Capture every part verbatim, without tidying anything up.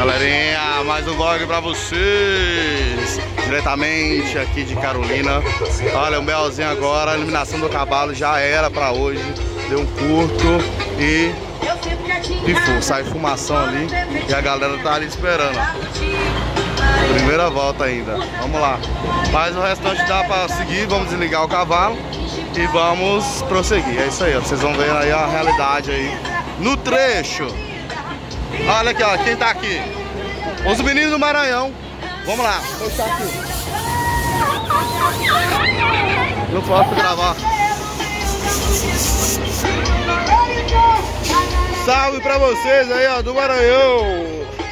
Galerinha, mais um vlog pra vocês, diretamente aqui de Carolina. Olha, o Belzinho agora, a iluminação do cavalo já era pra hoje. Deu um curto e pifou, sai fumação ali e a galera tá ali esperando. Primeira volta ainda, vamos lá. Mas o restante dá pra seguir, vamos desligar o cavalo e vamos prosseguir. É isso aí, ó. Vocês vão ver aí a realidade aí no trecho. Olha aqui, ó, quem tá aqui? Os meninos do Maranhão. Vamos lá, vou estar aqui. Não posso gravar. Salve pra vocês aí, ó, do Maranhão.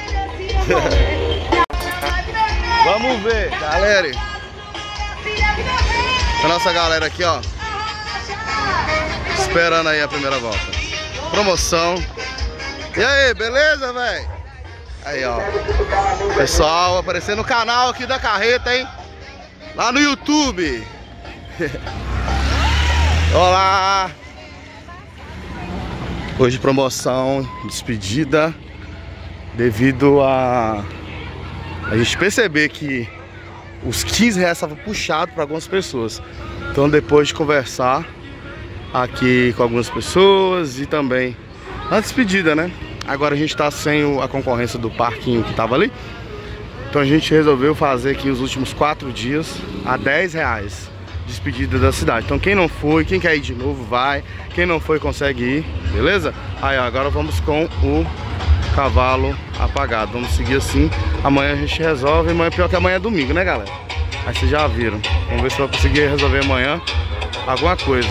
Vamos ver, galera. A nossa galera aqui, ó, esperando aí a primeira volta. Promoção. E aí, beleza, velho? Aí, ó, pessoal aparecendo no canal aqui da carreta, hein? Lá no YouTube. Olá. Hoje promoção, despedida, devido a a gente perceber que os quinze reais estavam puxados para algumas pessoas. Então, depois de conversar aqui com algumas pessoas e também a despedida, né? Agora a gente tá sem a concorrência do parquinho que tava ali. Então a gente resolveu fazer aqui os últimos quatro dias a dez reais. Despedida da cidade. Então quem não foi, quem quer ir de novo, vai. Quem não foi, consegue ir, beleza? Aí, ó, agora vamos com o cavalo apagado. Vamos seguir assim. Amanhã a gente resolve. Amanhã, pior que amanhã é domingo, né, galera? Aí vocês já viram. Vamos ver se eu vou conseguir resolver amanhã alguma coisa.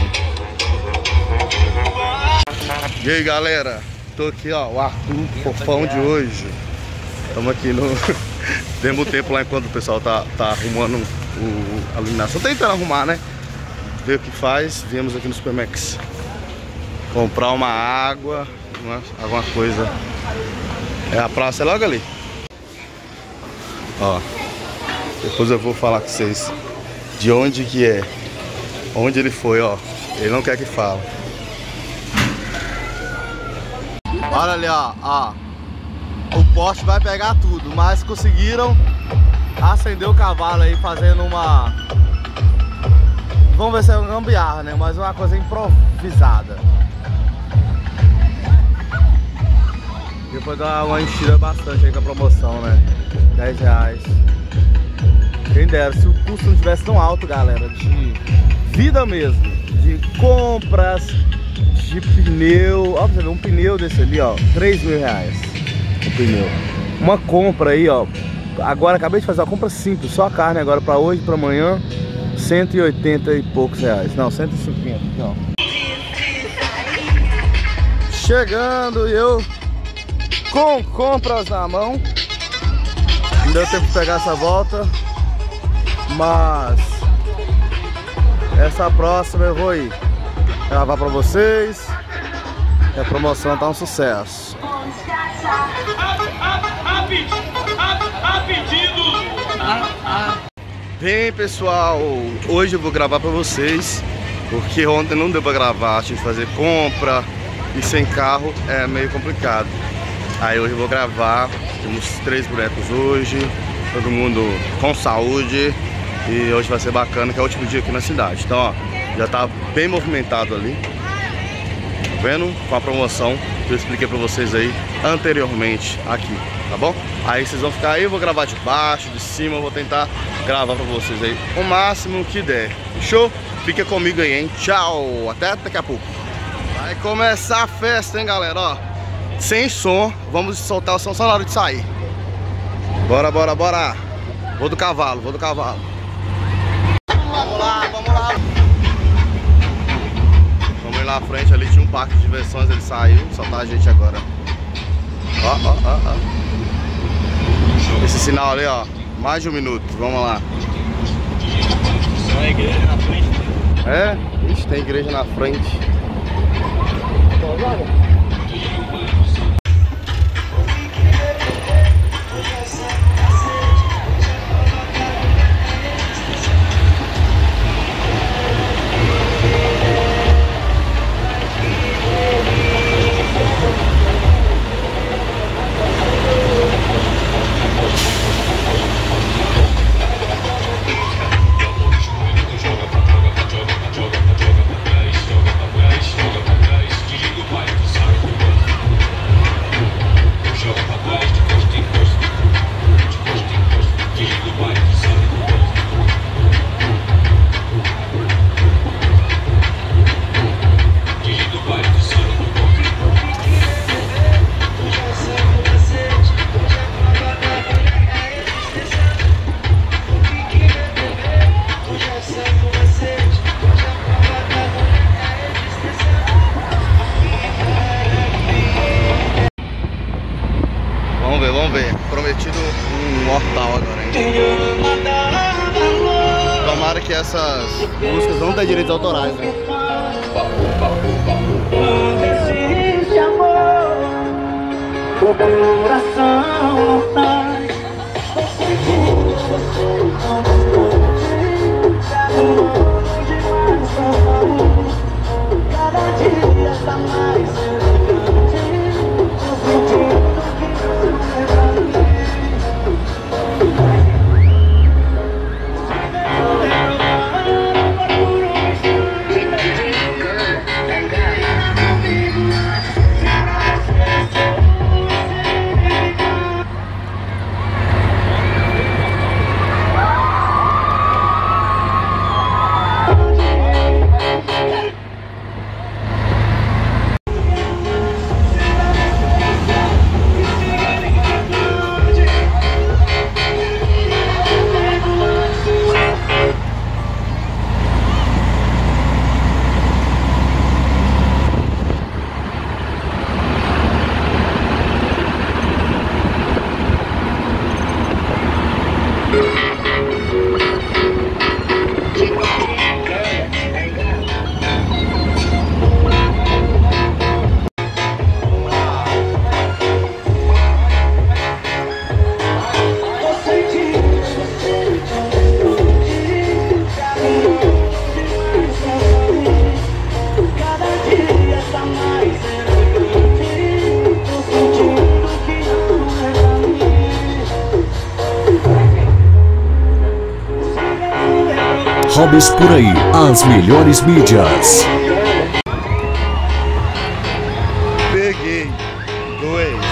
E aí, galera? Tô aqui, ó, o Arthur fofão de hoje. Estamos aqui no... Demos tempo lá enquanto o pessoal tá, tá arrumando o, a iluminação. Tentando arrumar, né? Ver o que faz. Viemos aqui no Supermax comprar uma água, uma, alguma coisa. É, a praça é logo ali. Ó, depois eu vou falar com vocês de onde que é. Onde ele foi, ó. Ele não quer que fale. Olha ali, ó, ó. O poste vai pegar tudo, mas conseguiram acender o cavalo aí fazendo uma... Vamos ver se é uma gambiarra, né? Mas uma coisa improvisada. Depois dá uma enchida bastante aí com a promoção, né? dez reais. Quem dera, se o custo não tivesse tão alto, galera, de vida mesmo, de compras, de pneu, ó, pra você ver, um pneu desse ali, ó, três mil reais o pneu. Uma compra aí, ó, agora acabei de fazer uma compra simples, só a carne agora pra hoje, pra amanhã, cento e oitenta e poucos reais, não, cento e cinquenta, aqui, ó. Chegando e eu com compras na mão. Não deu tempo de pegar essa volta, mas essa próxima eu vou ir gravar pra vocês. E a promoção tá um sucesso. Bem, pessoal, hoje eu vou gravar pra vocês, porque ontem não deu pra gravar, tive que fazer compra e sem carro é meio complicado. Aí hoje eu vou gravar, temos três bonecos hoje, todo mundo com saúde. E hoje vai ser bacana, que é o último dia aqui na cidade. Então, ó, já tá bem movimentado ali. Tá vendo? Com a promoção que eu expliquei pra vocês aí anteriormente aqui, tá bom? Aí vocês vão ficar aí, eu vou gravar de baixo, de cima, eu vou tentar gravar pra vocês aí o máximo que der. Fechou? Fica comigo aí, hein? Tchau! Até daqui a pouco. Vai começar a festa, hein, galera? Ó, sem som, vamos soltar o som só na hora de sair. Bora, bora, bora! Vou do cavalo, vou do cavalo. Vamos lá, vamos lá. Vamos ir lá à frente, ali tinha um parque de diversões, ele saiu, só tá a gente agora. Ó, ó, ó, ó. Esse sinal ali, ó, mais de um minuto, vamos lá. Tem uma igreja na frente? É? Ixi, tem igreja na frente. essas músicas não têm direitos autorais, né? Quando existe amor, o coração não sai. Cada dia tá mais elegante. Tô sentindo que não é pra mim. Hobbies por aí, as melhores mídias. Peguei dois.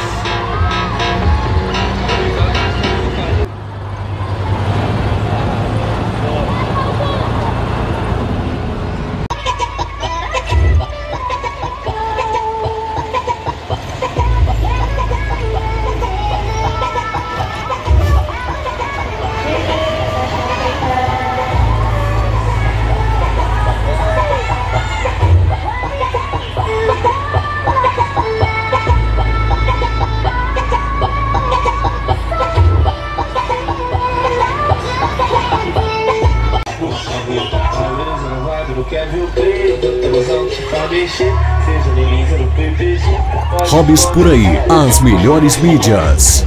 Hobbies por aí, as melhores mídias.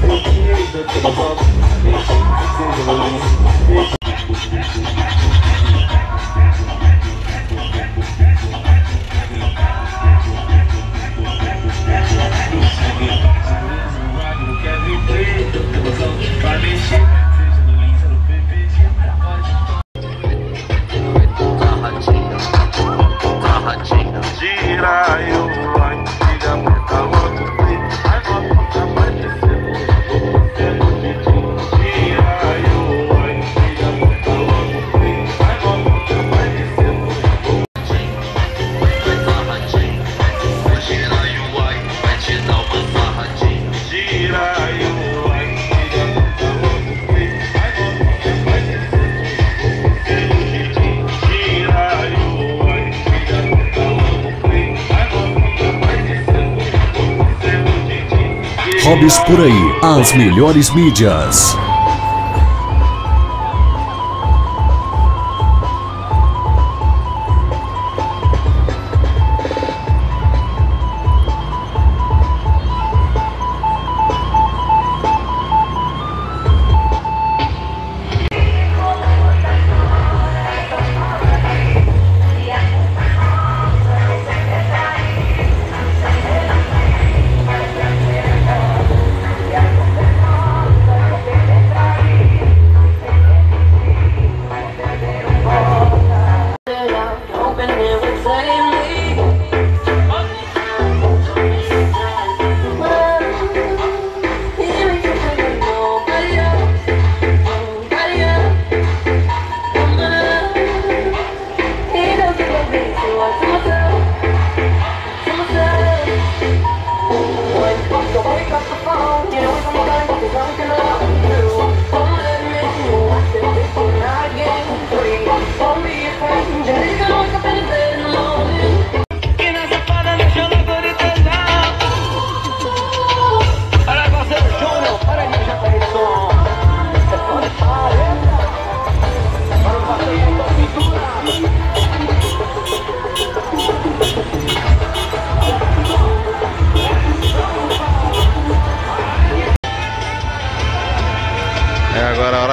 Hobbies por aí, as melhores mídias.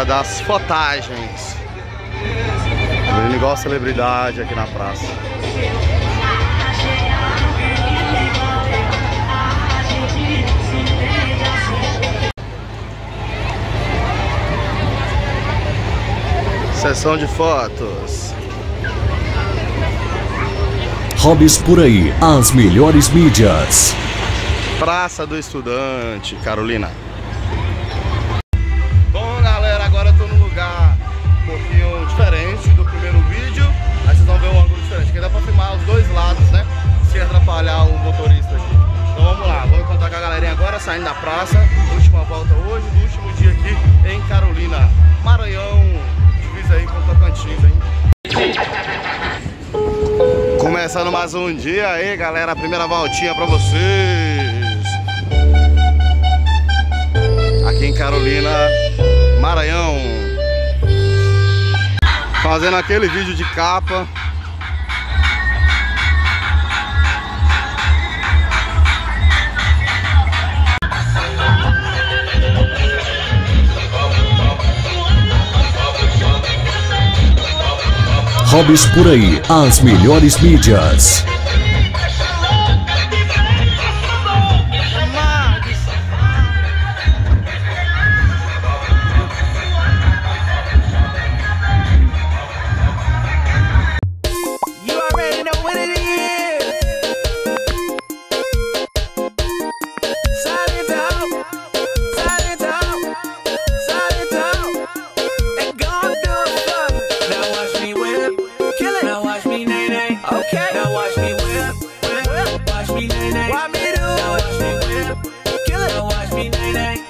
das fotagens. Vendo igual celebridade aqui na praça. Sessão de fotos. Hobbies por aí, as melhores mídias. Praça do Estudante, Carolina. Bom, galera, agora eu tô num lugar um pouquinho diferente do primeiro vídeo. Aí vocês vão ver um ângulo diferente, que dá pra filmar os dois lados, né? Sem atrapalhar o motorista aqui. Então vamos lá, vou encontrar com a galerinha agora, saindo da praça. Última volta hoje, do último dia aqui em Carolina, Maranhão. Divisa aí com o Tocantins, hein? Começando mais um dia aí, galera. Primeira voltinha pra vocês. Aqui em Carolina, Maranhão. Fazendo aquele vídeo de capa. Hobbies por aí, as melhores mídias. Watch me do it. Now watch me whip. Kill it. Now watch me nay nay.